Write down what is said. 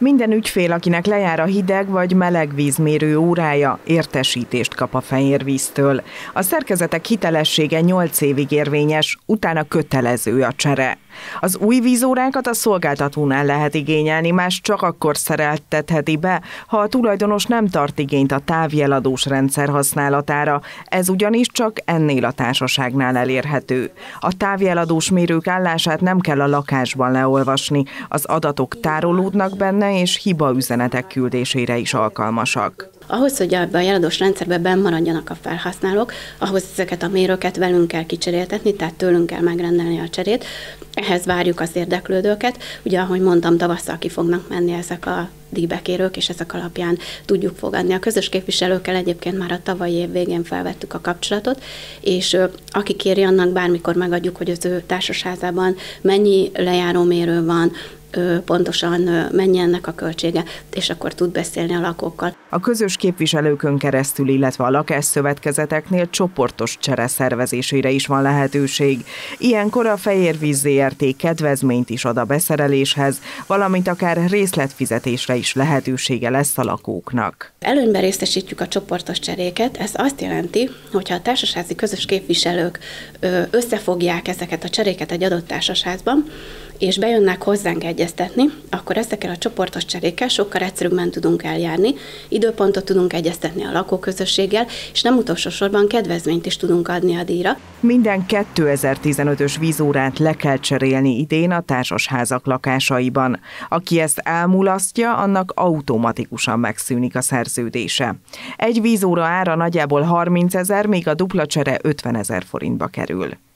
Minden ügyfél, akinek lejár a hideg vagy meleg vízmérő órája, értesítést kap a Fehérvíztől. A szerkezetek hitelessége 8 évig érvényes, utána kötelező a csere. Az új vízórákat a szolgáltatónál lehet igényelni, más csak akkor szereltetheti be, ha a tulajdonos nem tart igényt a távjeladós rendszer használatára, ez ugyanis csak ennél a társaságnál elérhető. A távjeladós mérők állását nem kell a lakásban leolvasni, az adatok tárolódnak benne, és hibaüzenetek küldésére is alkalmasak. Ahhoz, hogy ebben a jeladós rendszerben benn maradjanak a felhasználók, ahhoz ezeket a mérőket velünk kell kicseréltetni, tehát tőlünk kell megrendelni a cserét. Ehhez várjuk az érdeklődőket. Ugye, ahogy mondtam, tavasszal ki fognak menni ezek a díjbekérők, és ezek alapján tudjuk fogadni. A közös képviselőkkel egyébként már a tavalyi év végén felvettük a kapcsolatot, és aki kéri, annak bármikor megadjuk, hogy az ő társasházában mennyi lejárómérő van, pontosan mennyi ennek a költsége, és akkor tud beszélni a lakókkal. A közös képviselőkön keresztül, illetve a lakásszövetkezeteknél csoportos csere szervezésére is van lehetőség. Ilyenkor a Fehérvíz Zrt. Kedvezményt is ad a beszereléshez, valamint akár részletfizetésre is lehetősége lesz a lakóknak. Előnyben részesítjük a csoportos cseréket, ez azt jelenti, hogyha a társasházi közös képviselők összefogják ezeket a cseréket egy adott társasházban, és bejönnek hozzánk egyeztetni, akkor ezekkel a csoportos cserékkel sokkal egyszerűbben tudunk eljárni, időpontot tudunk egyeztetni a lakóközösséggel, és nem utolsó sorban kedvezményt is tudunk adni a díjra. Minden 2015-ös vízórát le kell cserélni idén a társasházak lakásaiban. Aki ezt elmulasztja, annak automatikusan megszűnik a szerződése. Egy vízóra ára nagyjából 30 000, míg a dupla csere 50 000 forintba kerül.